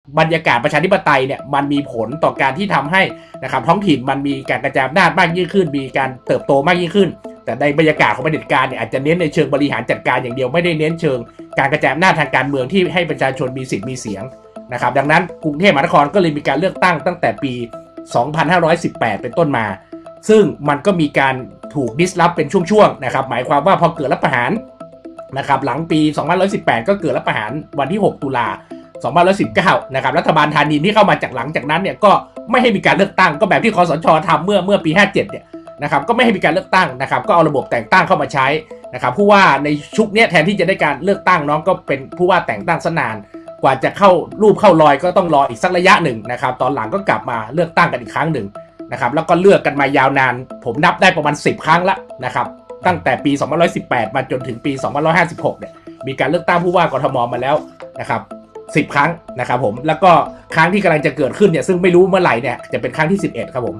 บรรยากาศประชาธิปไตยเนี่ยมันมีผลต่อการที่ทำให้นะครับท้องถิ่นมันมีการกระจายอำนาจมากยิ่งขึ้นมีการเติบโตมากยิ่งขึ้นแต่ในบรรยากาศของเผด็จการเนี่ยอาจจะเน้นในเชิงบริหารจัดการอย่างเดียวไม่ได้เน้นเชิงการกระจายอำนาจทางการเมืองที่ให้ประชาชนมีสิทธิ์มีเสียงนะครับดังนั้นกรุงเทพมหานครก็เลยมีการเลือกตั้งตั้งแต่ปี2518เป็นต้นมาซึ่งมันก็มีการถูกดิสรัปเป็นช่วงๆนะครับหมายความว่าพอเกิดรัฐประหารนะครับหลังปี2518ก็เกิดรัฐประหารวันที่6ตุลา2519นะครับรัฐบาลธานินที่เข้ามาจากหลังจากนั้นเนี่ยก็ไม่ให้มีการเลือกตั้งก็แบบที่คสช.ทำเมื่อปี57เนี่ยนะครับก็ไม่ให้มีการเลือกตั้งนะครับก็เอาระบบแต่งตั้งเข้ามาใช้นะครับผู้ว่าในชุดนี้แทนที่จะได้การเลือกตั้งน้องก็เป็นผู้ว่าแต่งตั้งซะนานกว่าจะเข้ารูปเข้ารอยก็ต้องรออีกสักระยะหนึ่งนะครับตอนหลังก็กลับมาเลือกตั้งกันอีกครั้งหนึ่งนะครับแล้วก็เลือกกันมายาวนานผมนับได้ประมาณ10ครั้งละนะครับตั้งแต่ปี2518มาจนถึงปี2556เนี่ยมีการเลือกตั้งผู้ว่ากทมมาแล้วนะครับ10ครั้งนะครับผมแล้วก็ครั้งที่กำลังจะเกิดขึ้นเนี่ยซึ่งไม่รู้เมื่อไหร่เนี่ยจะเป็นครั้งที่11ครับผม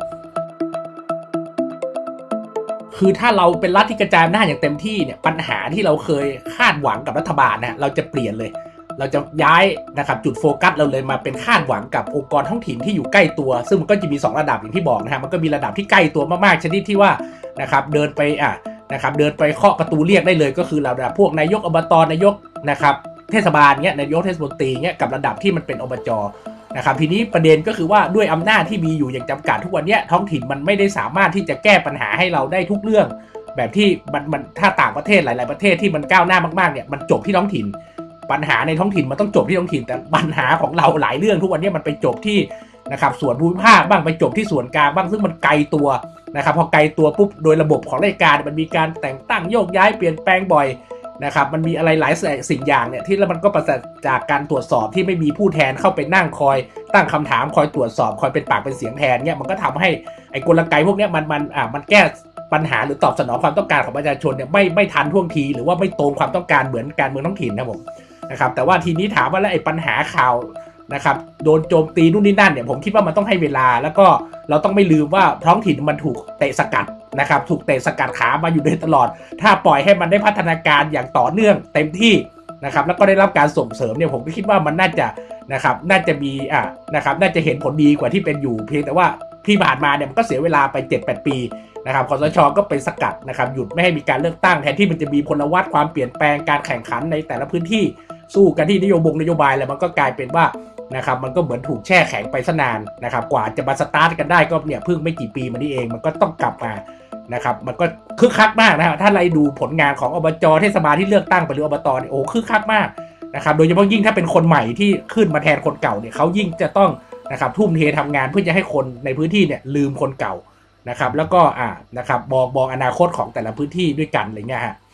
คือถ้าเราเป็นรัฐที่กระจายอำนาจอย่างเต็มที่เนี่ยปัญหาที่เราเคยคาดหวังกับรัฐบาลนะเราจะเปลี่ยนเลยเราจะย้ายนะครับจุดโฟกัสเราเลยมาเป็นคาดหวังกับองค์กรท้องถิ่นที่อยู่ใกล้ตัวซึ่งมันก็จะมี2ระดับอย่างที่บอกนะฮะมันก็มีระดับที่ใกล้ตัวมากๆชนิดที่ว่านะครับเดินไปนะครับเดินไปเคาะประตูเรียกได้เลยก็คือระดับพวกนายกอบตนายกนะครับเทศบาลเงี้ยนายกเทศมนตรีเงี้ยกับระดับที่มันเป็นอบจ.นะครับทีนี้ประเด็นก็คือว่าด้วยอำนาจที่มีอยู่อย่างจำกัดทุกวันนี้ท้องถิ่นมันไม่ได้สามารถที่จะแก้ปัญหาให้เราได้ทุกเรื่องแบบที่มันถ้าต่างประเทศหลายๆประเทศที่มันก้าวหน้ามากๆเนี่ยมันจบที่ท้องถิ่นปัญหาในท้องถิ่นมันต้องจบที่ท้องถิ่นแต่ปัญหาของเราหลายเรื่องทุกวันนี้มันไปจบที่นะครับส่วนภูมิภาคบ้างไปจบที่ส่วนกลางบ้างซึ่งมันไกลตัวนะครับพอไกลตัวปุ๊บโดยระบบของราชการมันมีการแต่งตั้งโยกย้ายเปลี่ยนแปลงบ่อยนะครับมันมีอะไรหลายสิ่งอย่างเนี่ยที่แล้วมันก็ประสาจากการตรวจสอบที่ไม่มีผู้แทนเข้าไปนั่งคอยตั้งคำถามคอยตรวจสอบคอยเป็นปากเป็นเสียงแทนเนี่ยมันก็ทำให้ไอ้กลไกพวกนี้มันแก้ปัญหาหรือตอบสนองความต้องการของประชาชนเนี่ยไม่ทันท่วงทีหรือว่าไม่ตรงความต้องการเหมือนการเมืองท้องถิ่นนะผมนะครับแต่ว่าทีนี้ถามว่าแล้วไอ้ปัญหาข่าวนะครับโดนโจมตีนู่นนี่นั่นเนี่ยผมคิดว่ามันต้องให้เวลาแล้วก็เราต้องไม่ลืมว่าท้องถิ่นมันถูกเตะสกัดนะครับถูกเตะสกัดขามาอยู่โดยตลอดถ้าปล่อยให้มันได้พัฒนาการอย่างต่อเนื่องเต็มที่นะครับแล้วก็ได้รับการส่งเสริมเนี่ยผมก็คิดว่ามันน่าจะนะครับน่าจะมีนะครับน่าจะเห็นผลดีกว่าที่เป็นอยู่เพียงแต่ว่าที่ผ่านมาเนี่ยมันก็เสียเวลาไป 7-8 ปีนะครับคสช.ก็ไปสกัดนะครับหยุดไม่ให้มีการเลือกตั้งแทนที่มันจะมีพลวัตความเปลี่ยนแปลงการแข่งขันในแต่ละพื้นที่สู้กันที่นโยบายแล้วมันก็กลายเป็นว่านะครับมันก็เหมือนถูกแช่แข็งไปซะนานนะครับกว่าจะมาสตาร์ทกันได้ก็เนี่ยเพิ่งไม่กี่ปีมานี้เองมันก็ต้องกลับมานะครับมันก็คึกคักมากนะครับถ้าเราดูผลงานของอบจ.เทศบาลที่เลือกตั้งไปหรืออบต.เนี่ยโอ้คึกคักมากนะครับโดยเฉพาะยิ่งถ้าเป็นคนใหม่ที่ขึ้นมาแทนคนเก่าเนี่ยเขายิ่งจะต้องนะครับทุ่มเททำงานเพื่อจะให้คนในพื้นที่เนี่ยลืมคนเก่านะครับแล้วก็นะครับมองอนาคตของแต่ละพื้นที่ด้วยกันอะไรเงี้ยฮะ